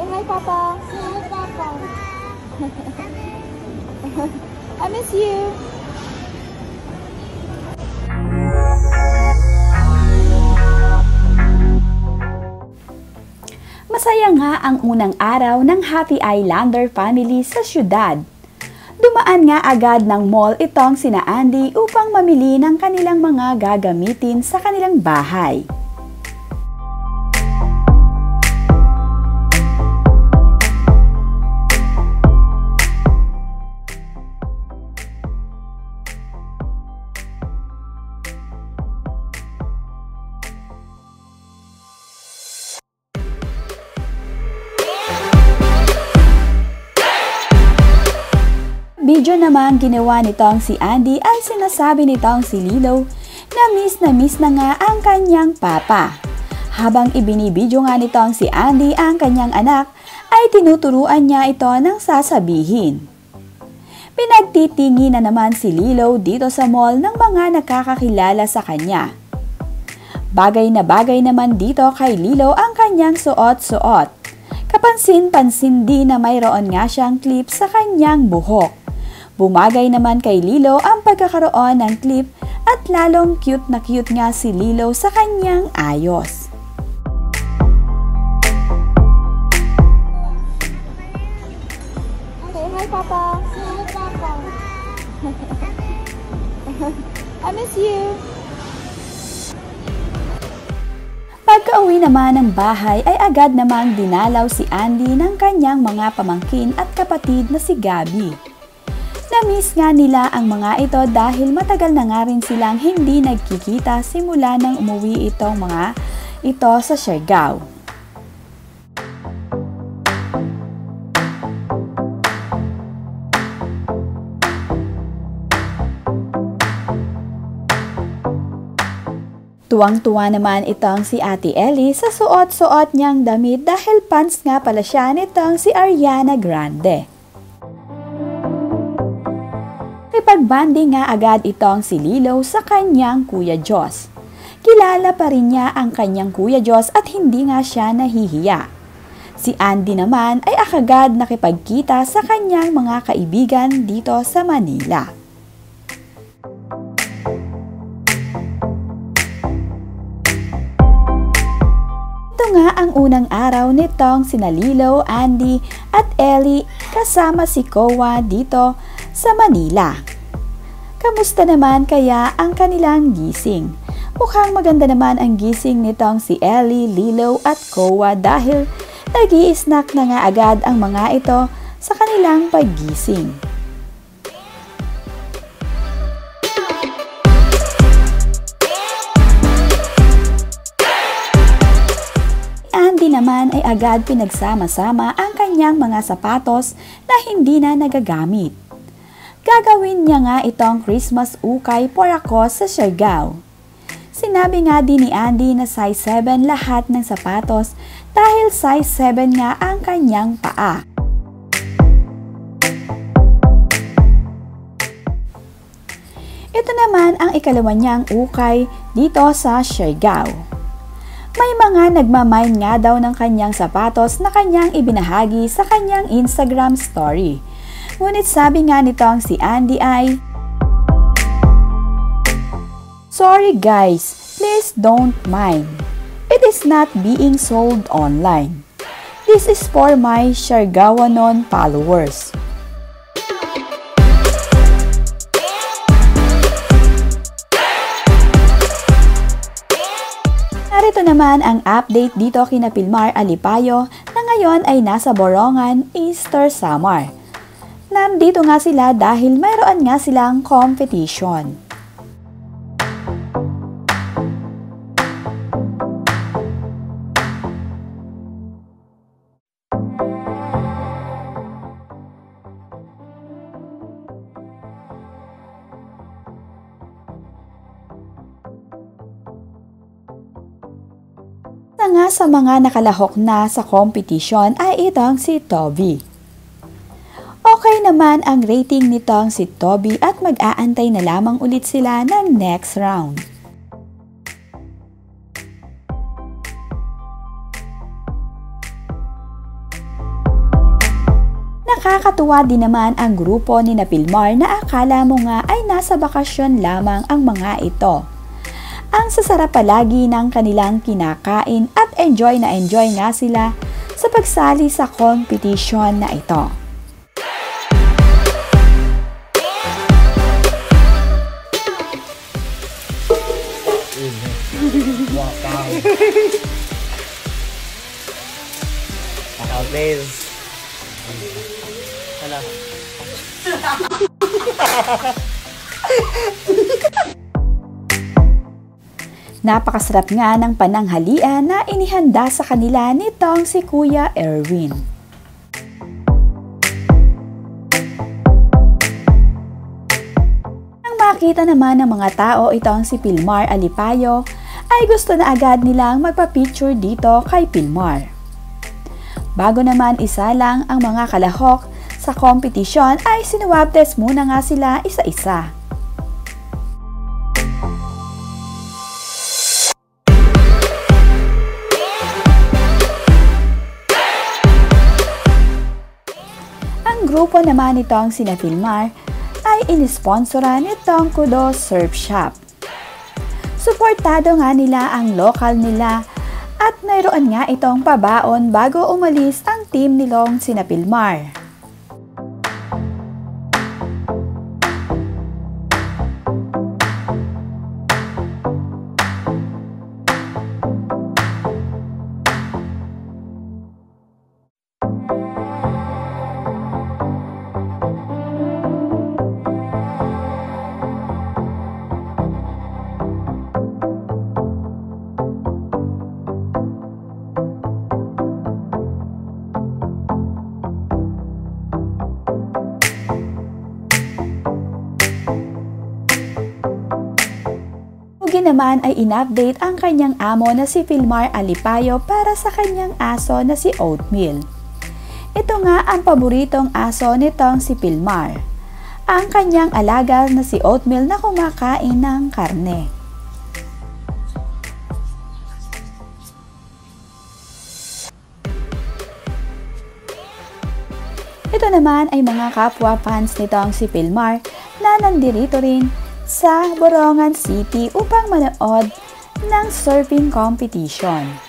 hi, Papa. Hi, Papa. I miss you. Masaya nga ang unang araw ng Happy Islander family sa syudad. Dumaan nga agad ng mall itong sina Andy upang mamili ng kanilang mga gagamitin sa kanilang bahay. Video naman ginawa nitong si Andy ay sinasabi nitong si Lilo na miss na nga ang kanyang papa. Habang ibinibidyo nga nitong si Andy ang kanyang anak ay tinuturuan niya ito ng sasabihin. Pinagtitingi na naman si Lilo dito sa mall ng mga nakakakilala sa kanya. Bagay na bagay naman dito kay Lilo ang kanyang suot-suot. Kapansin-pansin din na mayroon nga siyang clip sa kanyang buhok. Bumagay naman kay Lilo ang pagkakaroon ng clip at lalong cute na cute nga si Lilo sa kanyang ayos. Okay, hi Papa. Hi, Papa. I miss you. Pagka-uwi naman ng bahay ay agad namang dinalaw si Andy ng kanyang mga pamangkin at kapatid na si Gabby. Na-miss nga nila ang mga ito dahil matagal na nga rin silang hindi nagkikita simula nang umuwi itong mga ito sa Siargao. Tuwang-tuwa naman itong si Ate Ellie sa suot-suot niyang damit dahil pants nga pala siya nitong si Ariana Grande. Pagbanding nga agad itong si Lilo sa kanyang Kuya Diyos. Kilala pa rin niya ang kanyang Kuya Diyos at hindi nga siya nahihiya. Si Andy naman ay agad nakipagkita sa kanyang mga kaibigan dito sa Manila. Ito nga ang unang araw nitong sina Lilo, Andy at Ellie kasama si Kowa dito sa Manila. Kamusta naman kaya ang kanilang gising? Mukhang maganda naman ang gising nitong si Ellie, Lilo at Kowa dahil nag-i-snack na nga agad ang mga ito sa kanilang paggising. Andy naman ay agad pinagsama-sama ang kanyang mga sapatos na hindi na nagagamit. Gagawin niya nga itong Christmas ukay for ako sa Siargao. Sinabi nga din ni Andy na size 7 lahat ng sapatos dahil size 7 nga ang kanyang paa. Ito naman ang ikalawa niyang ukay dito sa Siargao. May mga nagmamine nga daw ng kanyang sapatos na kanyang ibinahagi sa kanyang Instagram story. Ngunit sabi nga nitong si Andy ay, "Sorry guys, please don't mind. It is not being sold online. This is for my Siargaoanon followers." Narito naman ang update dito kina Pilmar Alipayo na ngayon ay nasa Borongan, Easter Samar. Nandito nga sila dahil mayroon nga silang competition. Nga sa mga nakalahok na sa competition ay itong si Toby. Okay naman ang rating nitong si Toby at mag-aantay na lamang ulit sila ng next round. Nakakatuwa din naman ang grupo ni Pilmar na akala mo nga ay nasa bakasyon lamang ang mga ito. Ang sasarap palagi ng kanilang kinakain at enjoy nga sila sa pagsali sa competition na ito. Hala. Napakasarap nga ng pananghalian na inihanda sa kanila nitong si Kuya Erwin. Nang makita naman ng mga tao itong si Pilmar Alipayo, ay gusto na agad nilang magpa-picture dito kay Pilmar. Bago naman isalang ang mga kalahok sa kompetisyon ay sinuwab test muna nga sila isa-isa. Ang grupo naman nitong sina Pilmar ay inisponsoran nitong Kudo Surf Shop. Suportado nga nila ang lokal nila at mayroon nga itong pabaon bago umalis ang team nilong sina Pilmar. Ugi naman ay in-update ang kanyang amo na si Pilmar Alipayo para sa kanyang aso na si Oatmeal. Ito nga ang paboritong aso nitong si Pilmar, ang kanyang alaga na si Oatmeal na kumakain ng karne. Ito naman ay mga kapwa fans nitong si Pilmar na nandirito rin sa Borongan City upang manood ng surfing competition.